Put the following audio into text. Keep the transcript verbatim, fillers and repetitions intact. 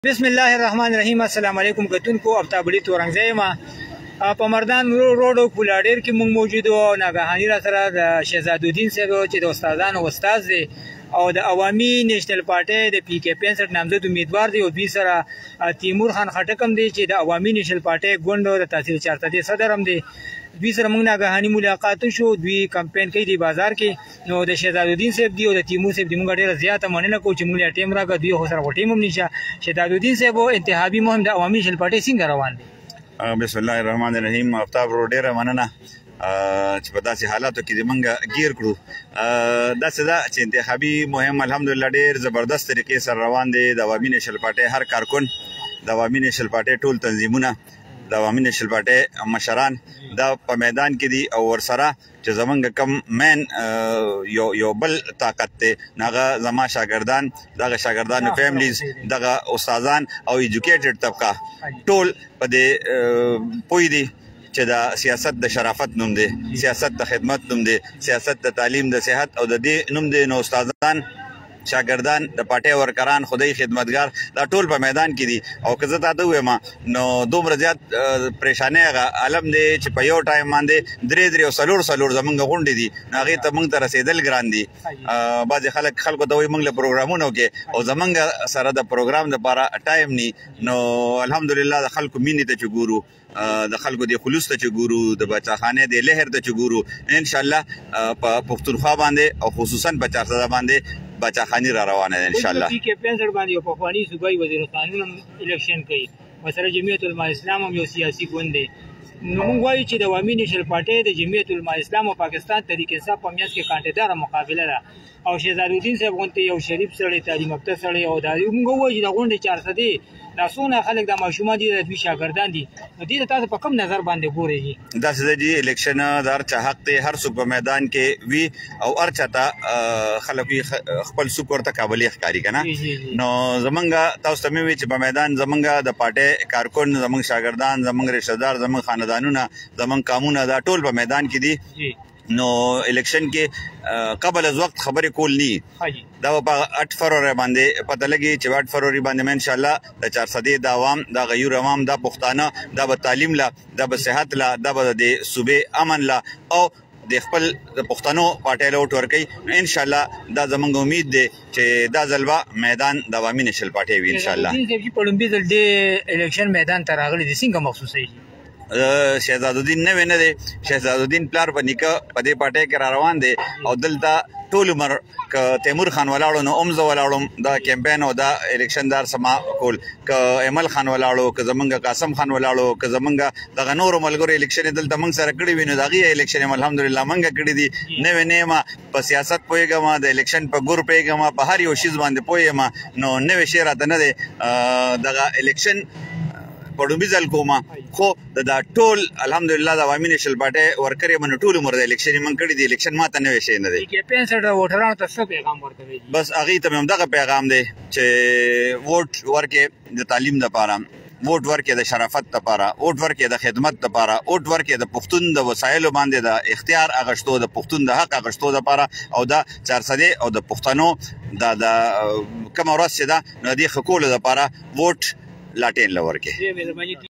بسم الله الرحمن الرحیم. السلام علیکم کتونکو. افتابلی تورنګزی ما په مردان روډ کولاډیر کې موږ موجود او ناګهاني را سره د شهزاد الدین صاحب چې د استادانو استاد دی او د عوامي نېشنل پارټي د پی کې پنځه نامزد امیدوار دی او دوی سره تیمور خان خټک هم دی چې د عوامي نېشنل پارټي ګوند د تحصیل چارته صدر هم دی. دوی سره موږ ناګهاني ملاقات شو. دوی کمپاین کوي د بازار کې نو د شهزاد الدین صاحب دی او د تیمور صاحب دی موږ ډیره زیاته مننه کوو چې موږ ټیم راغی. دوی خو سره ټیم هم نشه. شهزاد الدین صاحب انتخابي مهم د عوامي نېشنل پارټي څنګه روان دی؟ بسم الله الرحمن الرحیم. افتاب رو ډیره مننه چې په داسې حالاتو کې موږ گیر کړو. داسې ده چې انتخابي مهم الحمدلله ډیر زبردست طریقې سره روان دی. د عوامي نېشنل پارټي هر کارکن، د عوامي نېشنل پارټي ټول تنظیمونه، د عوامي نېشنل پارټي مشران دا په میدان کې دي او ورسره چې زمونږ کم مین یو یو بل طاقت دی هغه زما شاګردان، دغه شاګردانو فیملیز، دغه استادان او ایجوکیټډ طبقه ټول په دې پوه دي چې د سیاست د شرافت نوم دی، سیاست د خدمت نوم دی، سیاست د تعلیم د صحت او د دې نوم دی. نو استادان، شاګردان، د پارټي ورکران، خدای خدمتګار دا ټول په میدان کې دي. او که زه تاته ووایم نو دومره زیات پریشانۍ هغه عالم دی چې په یو ټایم باندې درې درې او څلور څلور زمونږ غونډې دي نو هغې ته موږ ته رسېدل ګران دي. بعضې خلک خلکو ته وایي موږ له پروګرامونه وکړې او زمونږ سره د پروګرام دپاره ټایم ني. نو الحمدلله د خلکو مینې ته چې ګورو، د خلکو د خلوص ته چې ګورو، د بچاخانې د لهر ته چې ګورو، انشاءالله په پښتونخوا باندې او خصوصا په چارسده باندې بچاخاني را روانه ده انشاءالله. پی کې پنځه باندې یو پخوانی صوبایي وزیر قانون هم الیکشن کوي، مثلا جمعیت العلماء اسلام هم یو سیاسي ګوند دی. نو موږ وایو چې د عوامي نېشنل پارټي د جمعیت العلماء اسلام او پاکستان تحریک انصاف په منځ کې کانټیداره مقابله ده او شهزاد الدین صاحب غونډې یو شریف سړی، تعلیم یافته سړی او دا موږ وایو چې د غونډې چارسدې دا څونه خلک د ماشومان دي، د دوی شاګردان دي. نو دې ته تاسو په کوم نظر باندې ګورئ؟ داسې ده جي الیکشن د هر چا حق دی، هر څوک په میدان کې وي او هر چا ته خلک خپل څوک ورته قابلي ښکاري که نه. نو زمونږ تاسو ته مې وویل چې په میدان زمونږ د پارټۍ کارکن، زمونږ شاګردان، زمونږ رشتهدار، زمونږ خاندانونه، زمونږ قامونه دا ټول په میدان کې دي. نو الیکشن کې قبل از وقت خبرې کول نی، دا په اټ فروری باندې پته لګي چې اټ فروری باندې مې انشاءالله د چارسدې د عوام، د غیور عوام، د پښتانه، دا به تعلیم لا، دا به صحت لا، دا به د صوبې امن لا او د خپل د پښتنو پارټۍ له ووټ ورکوي. انشاءالله دا زموږ امید دی چې دا ځل به میدان د عوامي نېشنل پارټۍ وي انشاءالله. په لومړي ځل د الیکشن میدان ته راغلی دی، څنګه محسوسوي؟ شهزاد الدین نوی نه دی، شهزاد الدین پلار په نیکه په دې پارټۍ کې را روان دی او دلته ټول عمر که تیمور خان ولاړو نو هم زه ولاړم دا کمپین او دا الیکشن دار سما کول، که ایمل خان ولاړو، که زمونږ قاسم خان ولاړو، که زمونږ دغه نورو ملګرو الیکشن یې دلته موږ سره کړي وي نو د هغې الیکشن یې الحمدلله موږ کړي دي. نوی نه یم، په سیاست پوهېږم، د الیکشن په ګور پوهېږم، په هر یو شیز باندې پوه یم. نو نوی شی راته نه دی. دغه الیکشن په لومړي ځل کوم خو دا ټول الحمدلله د عوامي نېشنل پارټۍ ورکر یم نو ټول عمر د الیکشن یې موږ کړي دي. الیکشن ماته نوی شی نه دی. پنځه ووټرانو ته څه پیغام ورکوي؟ بس هغې ته مې همدغه پیغام دی چې ووټ ورکړې د تعلیم دپاره، ووټ ورکړې د شرافت دپاره، ووټ ورکړې د خدمت دپاره، ووټ ورکړې د پښتون د وسایلو باندې د اختیار اخیستو، د پښتون د حق اخیستو دپاره او د چارسدې او د پښتنو دا د کومه ورځ چې ده نو د دې ښه کولو دپاره ووټ لاټین له ورکړې.